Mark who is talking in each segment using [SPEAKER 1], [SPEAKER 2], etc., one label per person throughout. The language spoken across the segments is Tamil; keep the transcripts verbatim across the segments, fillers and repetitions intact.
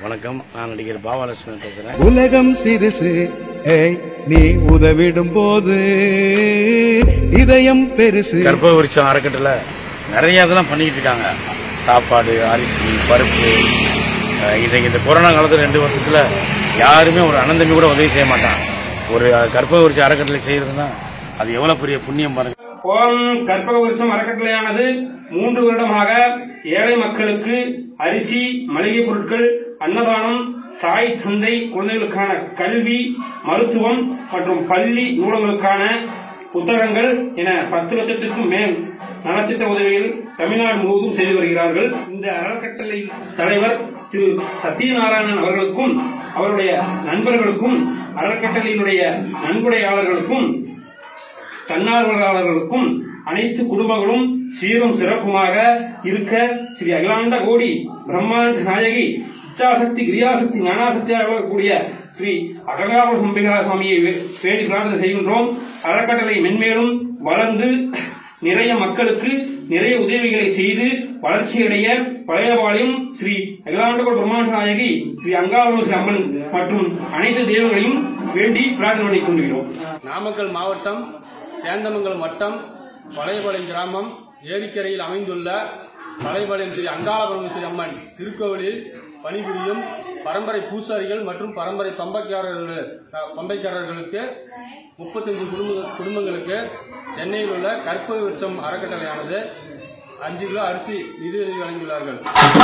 [SPEAKER 1] வணக்கம், நான் நடிகர் பாவாலட்சுமி பேசுறேன்.
[SPEAKER 2] உலகம் சிறுசு, நீ உதவிடும் போது இதயம் பெருசு.
[SPEAKER 1] கற்பக விருட்சம் அறக்கட்டளை நிறைய இதெல்லாம் பண்ணிக்கிட்டு இருக்காங்க. சாப்பாடு, அரிசி, பருப்பு. இன்றைக்கு இந்த கொரோனா காலத்தில் ரெண்டு வருஷத்துல யாருமே ஒரு அனந்தமி கூட உதவி செய்ய மாட்டான். ஒரு கற்பக விருட்சம் அறக்கட்டளை செய்யறதுன்னா அது எவ்வளவு பெரிய புண்ணியம் பாருங்க.
[SPEAKER 3] கற்பக விருட்சம் அறக்கட்டளையானது மூன்று வருடமாக ஏழை மக்களுக்கு அரிசி, மளிகை பொருட்கள், அன்னதானம், தாய் தந்தை குழந்தைகளுக்கான கல்வி, மருத்துவம் மற்றும் பள்ளி நூலகங்களுக்கான புத்தகங்கள் என பத்து லட்சத்திற்கும் மேல் நலத்திட்ட உதவிகள் தமிழ்நாடு முழுவதும் செய்து வருகிறார்கள். இந்த அறக்கட்டளை தலைவர் திரு சத்யநாராயணன் அவர்களுக்கும் அவருடைய நண்பர்களுக்கும் அறக்கட்டளையினுடைய நன்கொடையாளர்களுக்கும் தன்னார்வலர்களுக்கும் அனைத்து குடும்பங்களும் சீரும் சிறப்புமாக இருக்க ஸ்ரீ அகிலாண்ட கோடி பிரம்மாண்ட நாயகி இச்சாசக்தி கிரியாசக்தி ஞானாசக்தியாக கூடிய ஸ்ரீ அகங்கார சம்பிகா சுவாமியை வேண்டி பிரார்த்தனை செய்கின்றோம். அறக்கட்டளை மென்மேலும் வளர்ந்து நிறைய மக்களுக்கு நிறைய உதவிகளை செய்து வளர்ச்சியடைய பழையபாளையம் ஸ்ரீ அகிலாண்டகோடி பிரம்மாண்ட நாயகி ஸ்ரீ அங்காள அம்மன் மற்றும் அனைத்து தெய்வங்களையும் வேண்டி பிரார்த்தனை பண்ணிக் கொண்டுகிறோம்.
[SPEAKER 4] நாமக்கல் மாவட்டம் சேந்தமங்கலம் வட்டம் பழையபாளையம் கிராமம் ஏரிக்கரையில் அமைந்துள்ள பழையபாளையம் ஸ்ரீ அங்காள பரமேஸ்வரி அம்மன் திருக்கோவிலில் பணிபுரியும் பரம்பரை பூசாரிகள் மற்றும் பரம்பரை பம்பைக்காரர்கள் பம்பைக்காரர்களுக்கு முப்பத்தஞ்சு குடும்ப குடும்பங்களுக்கு சென்னையில் உள்ள கற்பக விருட்சம் அறக்கட்டளையானது அஞ்சு கிலோ அரிசி நிதியுதவி வழங்கியுள்ளார்கள்.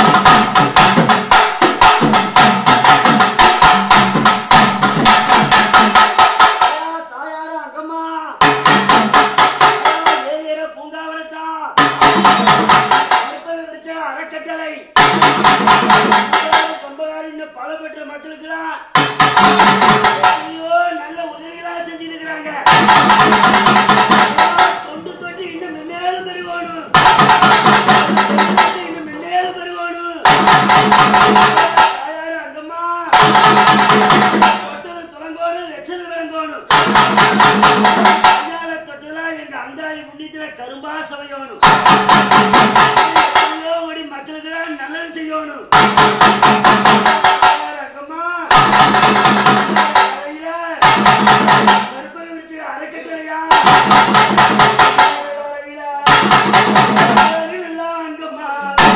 [SPEAKER 5] அறக்கட்டளை பல பெற்ற மக்களுக்கு நல்ல உதவிகளா செஞ்சுட்டு இருக்கிறாங்க. தொண்டு தொட்டு இன்னும் மென்மேலும் பெருகணும், இன்னும் மென்மேலும் பெருகணும். அங்கம்மா தொட்டது தொடங்கணும், வச்சது விளங்கணும். தொட்டதெல்லாம் எங்க அந்தாதி புண்ணியத்துல கரும்பா சமைக்கணும். மக்களுக்கு நல்லது செய்யணும். கற்பக விருட்சம் அறக்கட்டளையா அங்கம்மா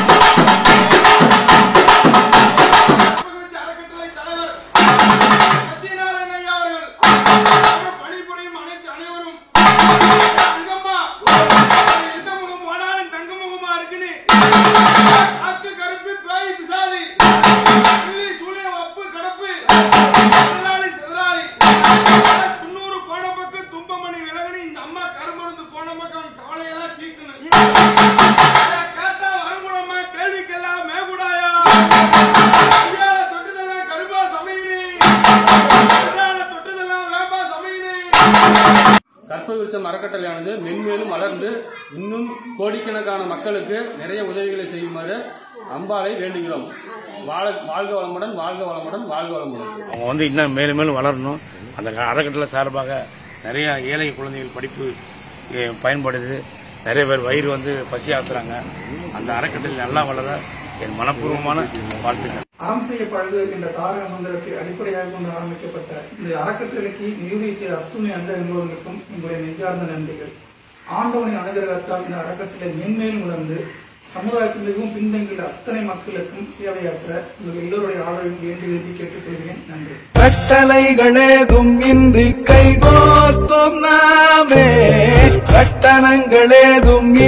[SPEAKER 6] அறக்கட்டளை தலைவர் சத்யநாராயணன் ஐயா அவர்கள் பணிபுரியும் அனைத்து அனைவரும் அங்கம்மா எந்த முகம் போனாலும் தங்க முகமா இருக்குன்னு காத்து கருப்பு பேய் பிசாதி பள்ளி சூழல் வப்பு கடப்பு செதறாளி செதறாளி துண்ணூறு போன பக்கம் தும்பமணி விலகணி இந்த அம்மா கருமருந்து போன பக்கம் கவலையெல்லாம் தீக்கணும். கேட்டா வருமுடமா கேள்விக்கெல்லாம் மேகுடாயா தொட்டுதெல்லாம் கருப்பா சமையினு தொட்டுதெல்லாம் வேம்பா சமையினு.
[SPEAKER 4] கற்பக விருட்சம் அறக்கட்டளையானது மென்மேலும் வளர்ந்து இன்னும் கோடிக்கணக்கான மக்களுக்கு நிறைய உதவிகளை செய்யுமாறு அம்பாளை வேண்டுகிறோம். வாழ்க வளமுடன், வாழ்க வளமுடன், வாழ்க வளமுடன்.
[SPEAKER 1] அவங்க வந்து இன்னும் மேலும் மேலும் வளரணும். அந்த அறக்கட்டளை சார்பாக நிறைய ஏழை குழந்தைகள் படிப்பு பயன்படுது. நிறைய பேர் வயிறு வந்து பசி ஆத்துறாங்க. அந்த அறக்கட்டளை நல்லா வளர என் மனப்பூர்வமான வாழ்த்துக்கள்.
[SPEAKER 7] அறம் செய்யப்படுது என்ற தாரக மந்திரத்தை அடிப்படையாக கொண்டு ஆரம்பிக்கப்பட்ட இந்த அறக்கட்டளைக்கு நிதி செய்த அத்துணை அண்ட என்பவர்களுக்கும் உங்களுடைய நெஞ்சார்ந்த நன்றிகள். ஆண்டவனின் அனுகிரகத்தால் இந்த அறக்கட்டளை மென்மேலும் உணர்ந்து சமுதாயத்தில் மிகவும் பின்தங்கியுள்ள அத்தனை மக்களுக்கும் சேவையாற்ற உங்கள் எல்லோருடைய ஆதரவை வேண்டி எழுதி கேட்டுக்கொள்கிறேன். நன்றி.
[SPEAKER 2] கட்டளைகளேதும் இன்றி கைகோத்தும் நாமே, கட்டணங்களேதும்